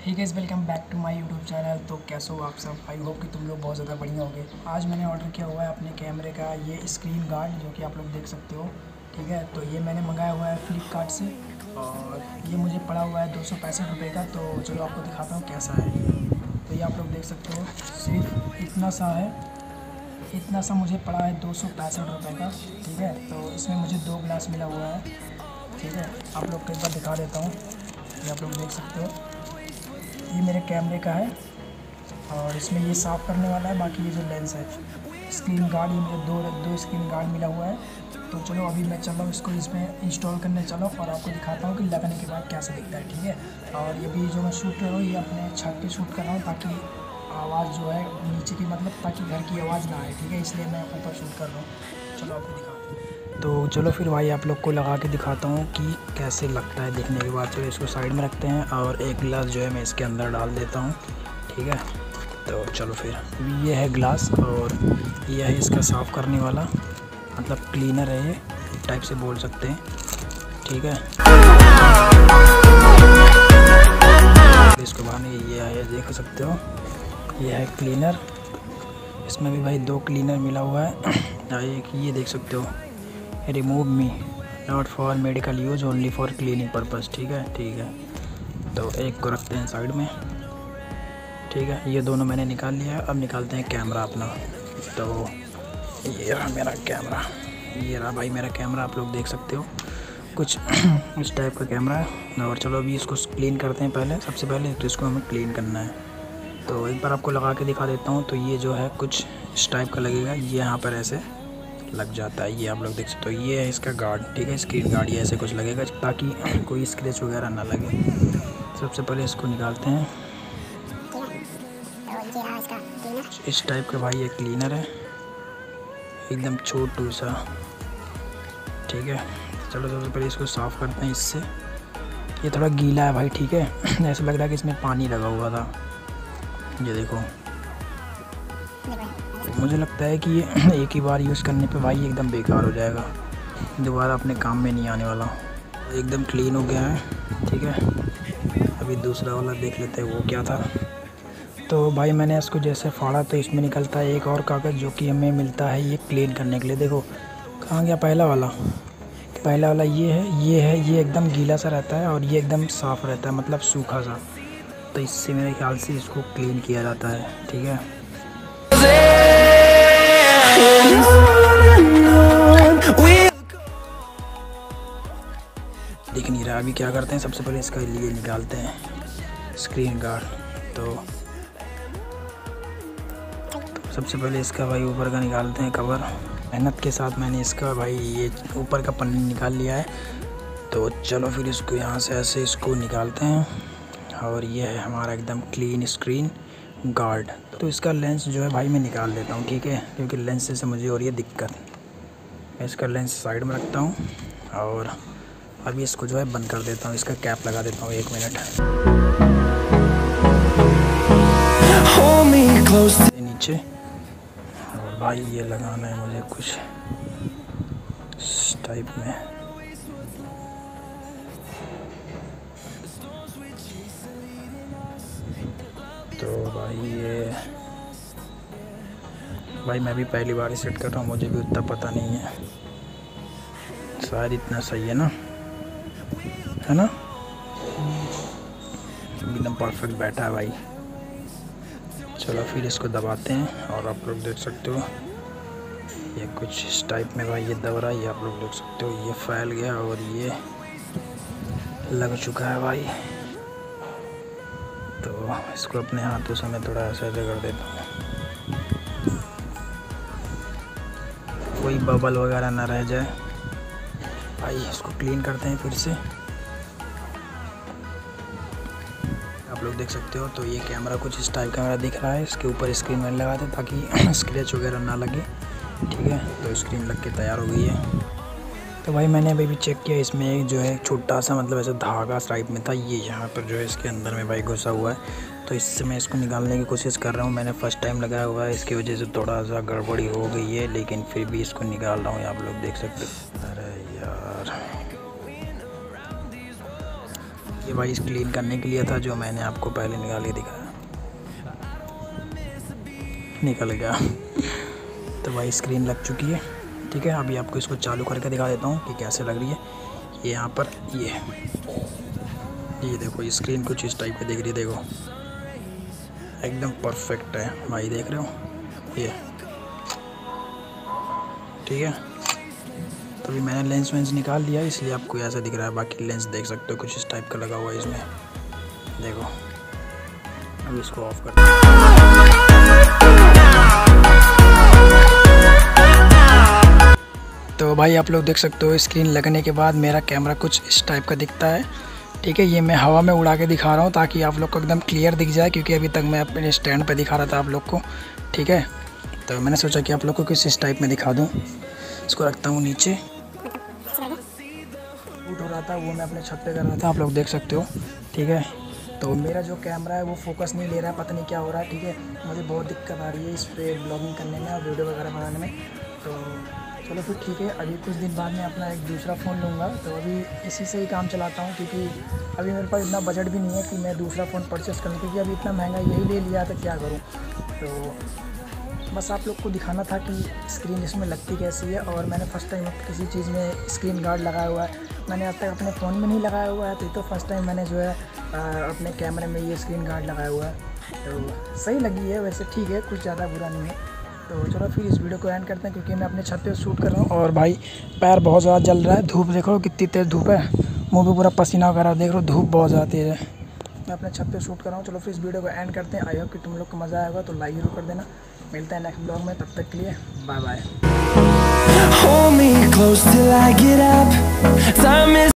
Hey guys, welcome back to my YouTube channel. तो कैसे हो आप सब? आई होप कि तुम लोग बहुत ज़्यादा बढ़िया होगे। आज मैंने ऑर्डर किया हुआ है अपने कैमरे का ये स्क्रीन गार्ड, जो कि आप लोग देख सकते हो। ठीक है, तो ये मैंने मंगाया हुआ है फ्लिपकार्ट से और ये मुझे पड़ा हुआ है 265 रुपये का। तो चलो आपको दिखाता हूँ कैसा है। तो ये आप लोग देख सकते हो, सिर्फ इतना सा है, इतना सा मुझे पड़ा है 265 रुपये का। ठीक है, तो इसमें मुझे 2 ग्लास मिला हुआ है। ठीक है, आप लोग को एक बार दिखा देता हूँ। ये आप लोग देख सकते हो, ये मेरे कैमरे का है और इसमें ये साफ़ करने वाला है। बाकी ये जो लेंस है, स्क्रीन गार्ड, ये मुझे दो स्क्रीन गार्ड मिला हुआ है। तो चलो अभी मैं चल रहा हूँ इसको इसमें इंस्टॉल करने चलो और आपको दिखाता हूँ कि लगने के बाद कैसा दिखता है। ठीक है, और ये भी जो मैं शूट कर रहा हूँ ये अपने छत पे शूट कर रहा हूँ, ताकि आवाज़ जो है नीचे की, मतलब ताकि घर की आवाज़ ना आए। ठीक है, इसलिए मैं ऊपर शूट कर रहा हूँ। चलो आपको दिखाता हूँ। तो चलो फिर भाई आप लोग को लगा के दिखाता हूँ कि कैसे लगता है देखने के बाद। चलो इसको साइड में रखते हैं और एक गिलास जो है मैं इसके अंदर डाल देता हूँ। ठीक है, तो चलो फिर ये है गिलास और ये है इसका साफ़ करने वाला, मतलब क्लीनर है ये, एक टाइप से बोल सकते हैं। ठीक है, इसको बाहर ये है, देख सकते हो, ये है क्लीनर। इसमें भी भाई 2 क्लीनर मिला हुआ है। एक ये देख सकते हो, remove me, not for medical use, only for cleaning purpose. ठीक है, तो एक को रखते हैं साइड में। ठीक है, ये दोनों मैंने निकाल लिया है। अब निकालते हैं कैमरा अपना। तो ये रहा मेरा कैमरा, ये रहा भाई मेरा कैमरा, आप लोग देख सकते हो कुछ इस टाइप का कैमरा है। और चलो अभी इसको क्लीन करते हैं। पहले सबसे पहले तो इसको हमें क्लीन करना है। तो एक बार आपको लगा के दिखा देता हूँ। तो ये जो है कुछ इस टाइप का लगेगा, ये यहाँ पर ऐसे लग जाता है, ये आप लोग देख सकते हो। ये है इसका गार्ड, ठीक है, स्क्रीन गार्ड। ये ऐसे कुछ लगेगा ताकि कोई स्क्रैच वगैरह ना लगे। सबसे पहले इसको निकालते हैं। इस टाइप का भाई ये क्लीनर है, एकदम छोटू सा। ठीक है, चलो सबसे पहले इसको साफ़ करते हैं इससे। ये थोड़ा गीला है भाई, ठीक है। ऐसा लग रहा है कि इसमें पानी लगा हुआ था। ये देखो, मुझे लगता है कि ये एक ही बार यूज़ करने पे भाई एकदम बेकार हो जाएगा, दोबारा अपने काम में नहीं आने वाला। एकदम क्लीन हो गया है। ठीक है, अभी दूसरा वाला देख लेते हैं वो क्या था। तो भाई मैंने इसको जैसे फाड़ा तो इसमें निकलता है एक और कागज़, जो कि हमें मिलता है ये क्लीन करने के लिए। देखो कहाँ गया पहला वाला ये है, ये एकदम गीला सा रहता है और ये एकदम साफ़ रहता है, मतलब सूखा सा। तो इससे मेरे ख्याल से इसको क्लीन किया जाता है। ठीक है, दिख नहीं रहा। अभी क्या करते हैं, सबसे पहले इसका लिए निकालते हैं स्क्रीन गार्ड। तो सबसे पहले इसका भाई ऊपर का निकालते हैं कवर। मेहनत के साथ मैंने इसका भाई ये ऊपर का पन्नी निकाल लिया है। तो चलो फिर इसको यहाँ से ऐसे इसको निकालते हैं और ये है हमारा एकदम क्लीन स्क्रीन गार्ड। तो इसका लेंस जो है भाई मैं निकाल लेता हूँ, ठीक है, क्योंकि लेंस से मुझे हो रही है दिक्कत। मैं इसका लेंस साइड में रखता हूँ और अभी इसको जो है बंद कर देता हूँ। इसका कैप लगा देता हूँ, 1 मिनट। नीचे, और भाई ये लगाना है मुझे कुछ इस टाइप में। तो भाई मैं भी पहली बार ही सेट कर रहा हूँ, मुझे भी उतना पता नहीं है। शायद इतना सही है ना, एकदम परफेक्ट बैठा है भाई। चलो फिर इसको दबाते हैं और आप लोग देख सकते हो ये कुछ इस टाइप में भाई ये दब रहा है। ये आप लोग देख सकते हो, ये फैल गया और ये लग चुका है भाई। तो इसको अपने हाथों से मैं थोड़ा ऐसा कर देता हूँ, कोई बबल वगैरह ना रह जाए। भाई इसको क्लीन करते हैं फिर से। आप लोग देख सकते हो, तो ये कैमरा कुछ इस टाइप का मेरा दिख रहा है। इसके ऊपर स्क्रीन मैंने लगा था ताकि स्क्रैच वगैरह ना लगे। ठीक है, तो स्क्रीन लग के तैयार हो गई है। तो भाई मैंने अभी भी चेक किया, इसमें एक जो है छोटा सा, मतलब ऐसा धागा टाइप में था, ये यहाँ पर जो है इसके अंदर में भाई घुसा हुआ है। तो इससे मैं इसको निकालने की कोशिश कर रहा हूँ। मैंने फ़र्स्ट टाइम लगाया हुआ है, इसकी वजह से थोड़ा सा गड़बड़ी हो गई है, लेकिन फिर भी इसको निकाल रहा हूँ। आप लोग देख सकते हो। अरे यार, ये भाई इस क्लीन करने के लिए था, जो मैंने आपको पहले निकाल के दिखाया, निकल गया। तो भाई स्क्रीन लग चुकी है, ठीक है। अभी आपको इसको चालू करके दिखा देता हूँ कि कैसे लग रही है। ये यहाँ पर ये देखो, ये स्क्रीन कुछ इस टाइप की दिख रही है, देखो एकदम परफेक्ट है भाई, देख रहे हो ये, ठीक है। तो अभी मैंने लेंस वेंस निकाल दिया, इसलिए आपको ऐसा दिख रहा है। बाकी लेंस देख सकते हो कुछ इस टाइप का लगा हुआ है इसमें, देखो। अभी इसको ऑफ कर, तो भाई आप लोग देख सकते हो स्क्रीन लगने के बाद मेरा कैमरा कुछ इस टाइप का दिखता है, ठीक है। ये मैं हवा में उड़ा के दिखा रहा हूँ ताकि आप लोग को एकदम क्लियर दिख जाए, क्योंकि अभी तक मैं अपने स्टैंड पे दिखा रहा था आप लोग को, ठीक है। तो मैंने सोचा कि आप लोग को कुछ इस टाइप में दिखा दूँ। इसको रखता हूँ नीचे, शूट हो रहा था वो मैं अपने छत पे कर रहा था, आप लोग देख सकते हो, ठीक है। तो मेरा जो कैमरा है वो फोकस नहीं ले रहा है, पता नहीं क्या हो रहा है, ठीक है। मुझे बहुत दिक्कत आ रही है इस पर ब्लॉगिंग करने में और वीडियो वगैरह बनाने में। तो चलो फिर ठीक है, अभी कुछ दिन बाद मैं अपना एक दूसरा फ़ोन लूँगा, तो अभी इसी से ही काम चलाता हूँ, क्योंकि अभी मेरे पास इतना बजट भी नहीं है कि मैं दूसरा फ़ोन परचेस करूँ, क्योंकि अभी इतना महंगा यही ले लिया तो क्या करूँ। तो बस आप लोग को दिखाना था कि स्क्रीन इसमें लगती कैसी है। और मैंने फ़र्स्ट टाइम किसी चीज़ में स्क्रीन गार्ड लगाया हुआ है, मैंने अब तक अपने फ़ोन में नहीं लगाया हुआ है, तो फर्स्ट टाइम मैंने जो है अपने कैमरे में ये स्क्रीन गार्ड लगाया हुआ है। तो सही लगी है वैसे, ठीक है, कुछ ज़्यादा बुरा नहीं है। तो चलो फिर इस वीडियो को एंड करते हैं, क्योंकि मैं अपने छत पे शूट कर रहा हूँ। और भाई पैर बहुत ज़्यादा जल रहा है, धूप देखो कितनी तेज़ धूप है, मुँह पे पूरा पसीना वगैरह देख रहा हूँ, धूप बहुत ज़्यादा तेज़ है। मैं अपने छत पे शूट कर रहा हूँ। चलो फिर इस वीडियो को एंड करते हैं। आई होप कि तुम लोग को मज़ा आएगा, तो लाइक जरूर कर देना। मिलते हैं नेक्स्ट ब्लॉग में, तब तक के लिए बाय बाय।